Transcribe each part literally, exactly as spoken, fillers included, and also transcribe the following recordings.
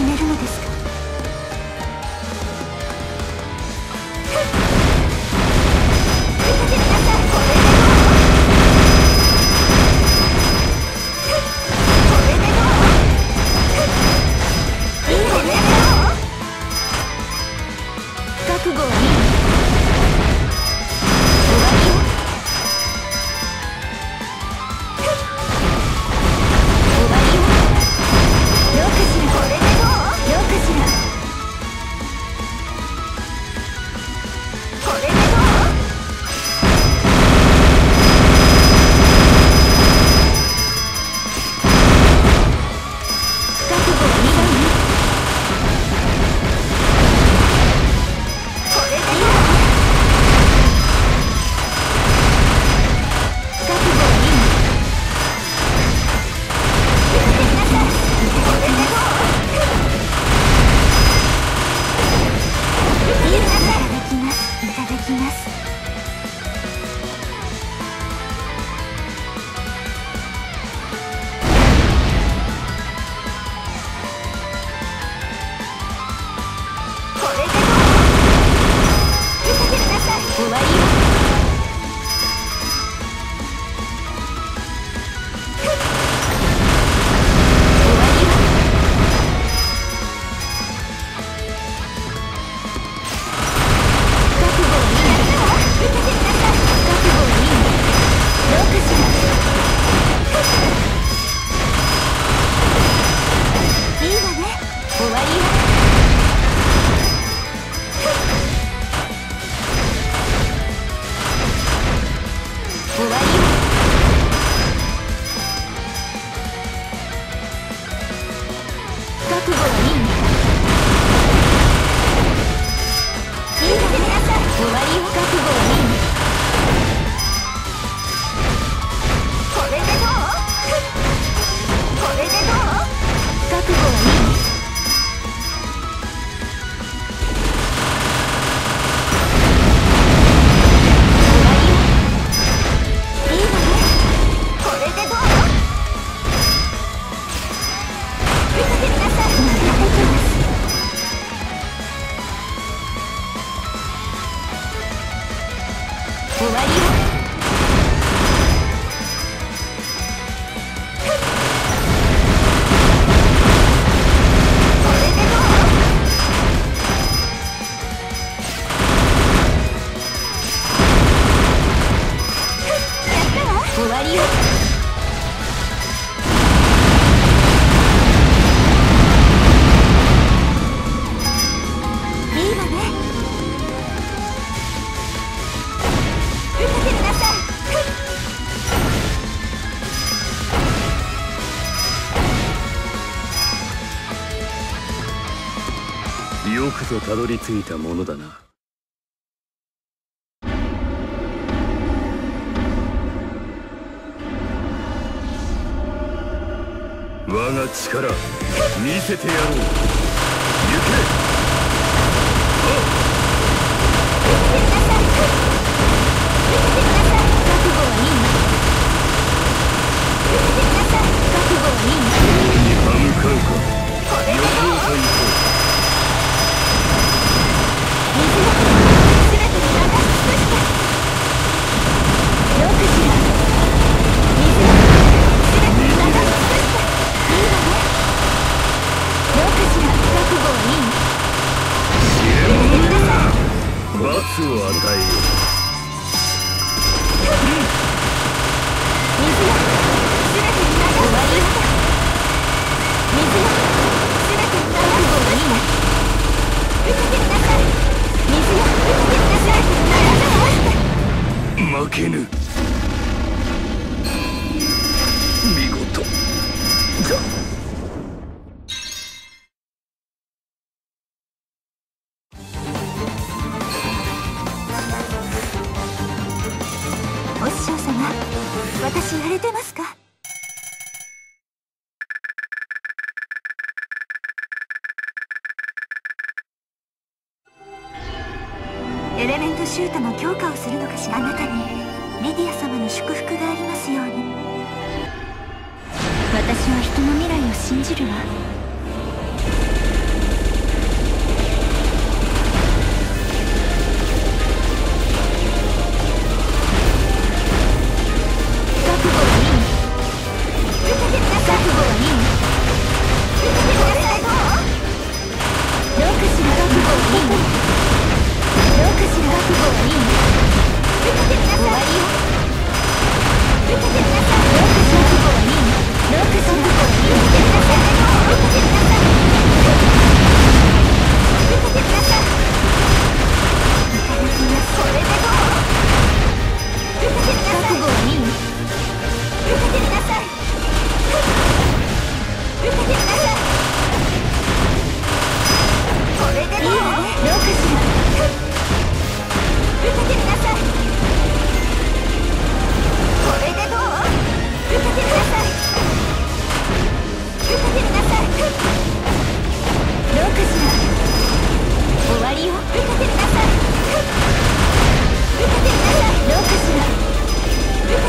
めるのですか。覚悟はいい。終わりよ。終わりよ。どうかしら。これでどう？どうかしら。これでどう？覚悟はいいわね。これでどう？覚悟はいいの。やってみなさい。これでどう？いただきます。いただきます。これでどう？受けてください。終わりよ。終わりよ。覚悟はいいの。受けてください。覚悟はいいの。どうかしら。いいわね。終わりよ。終わりよ。覚悟はいいの。いいわね。終わりよ。覚悟はいいの。これでどう？これでどう？覚悟はいいの。終わりよ。いいわね。これでどう？受けてください。いただきます。終わりよ。これでどう？やったわ。終わりよ。いいわね。受けてください。 よくぞたどり着いたものだな。我が力見せてやろう。行け。 覚悟はいいの。受けてください。覚悟はいいの。 に歯向かうか。 これでどう？ 横をと行こ水が全て流し尽くして。どうかしら。水が全て流し尽くして。いいわね。どうかしら。覚悟はいいの。受けてください。 う。罰を与えよう。 水が全て流し尽くして。水が全て流し尽くして。受けてください。水が受けてください。流し負けぬ。見事だ。 お師匠様、私やれてますか？エレメントシュートの強化をするのかしら。あなたにリディア様の祝福がありますように。私は人の未来を信じるわ。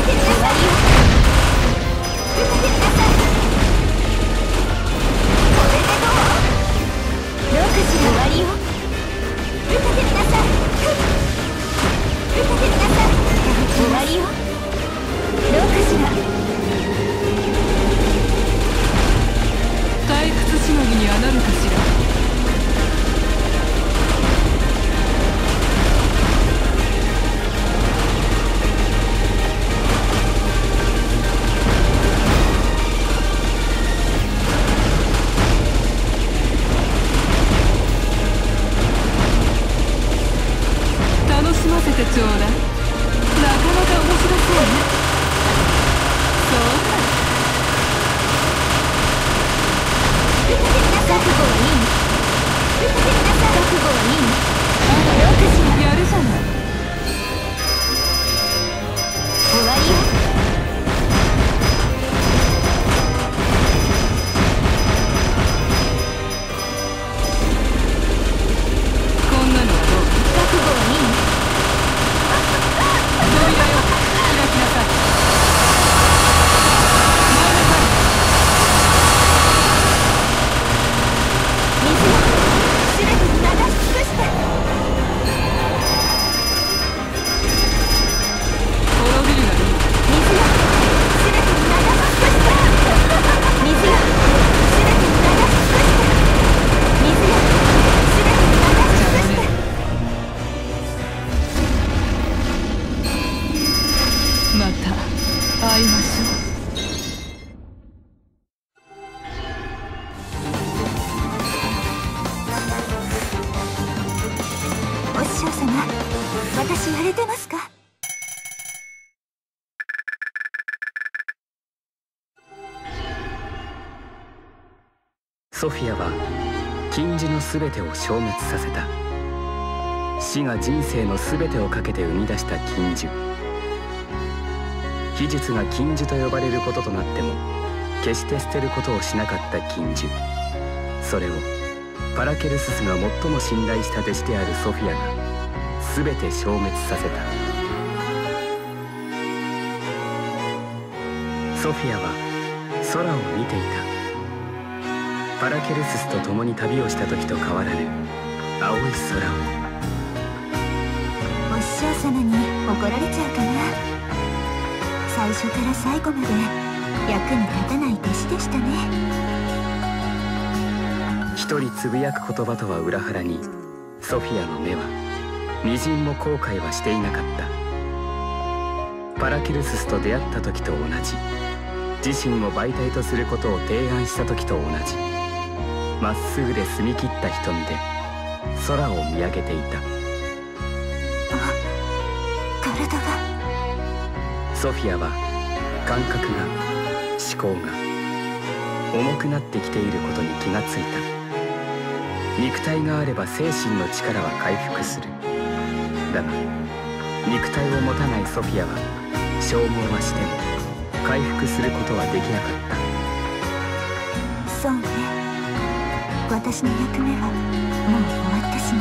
てみなさい。受けてみなさい。これでどう？ろくじ終わりよ。受けてみなさい。受けてみなさい。終わりよ。ろくじだ。 退屈しのぎにはなるかしら。楽しませてちょうだい。なかなか面白そうね。そうか。 覚悟はいいの？受けてみなさい。覚悟はいいの？あらろくじやるじゃない。 終わりよ。 こんなのはどう？ 覚悟はいいの？ 扉よ、開きなさい。前なさい。 水よ、すべてに流し尽くして。 滅びるがいい。 水よ、すべてに流し尽くして。水よ、すべてに流し尽くして。水よ、すべてに流し尽くして。 また会いましょう。 お師匠様、私やれてますか？ ソフィアは禁獣の全てを消滅させた。死が人生の全てをかけて生み出した禁獣。秘術が禁獣と呼ばれることとなっても決して捨てることをしなかった禁獣。それをパラケルススが最も信頼した弟子であるソフィアが全て消滅させた。ソフィアは空を見ていた。パラケルススと共に旅をした時と変わらぬ青い空を。 お師匠様に怒られちゃうかな。最初から最後まで役に立たない弟子でしたね。 一人つぶやく言葉とは裏腹にソフィアの目はみじんも後悔はしていなかった。パラケルススと出会った時と同じ、自身を媒体とすることを提案した時と同じ、まっすぐで澄み切った瞳で空を見上げていた。 あ、体が。 ソフィアは感覚が、思考が重くなってきていることに気がついた。肉体があれば精神の力は回復する。だが肉体を持たないソフィアは消耗はしても回復することはできなかった。 そうね、私の役目はもう終わったし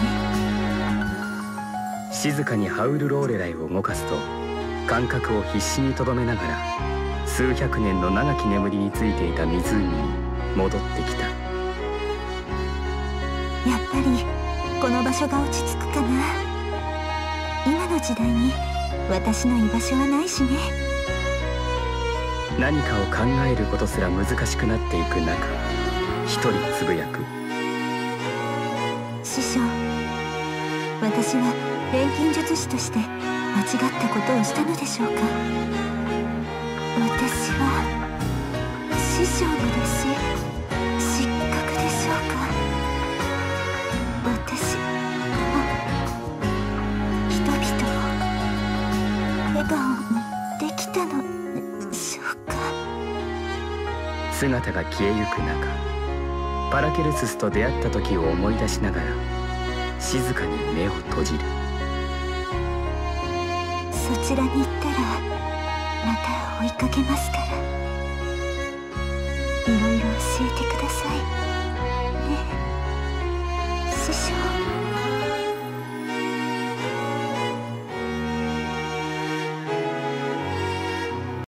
ね。 静かにハウル・ローレライを動かすと感覚を必死にとどめながら数百年の長き眠りについていた湖に戻ってきた。 やっぱりこの場所が落ち着くかな。今の時代に私の居場所はないしね。 何かを考えることすら難しくなっていく中、一人つぶやく。 師匠、私は錬金術師として間違ったことをしたのでしょうか。私は師匠の弟子失格でしょうか。私は人々を笑顔にできたのでしょうか。 姿が消えゆく中、パラケルススと出会った時を思い出しながら静かに目を閉じる。 そちらに行ったらまた追いかけますから。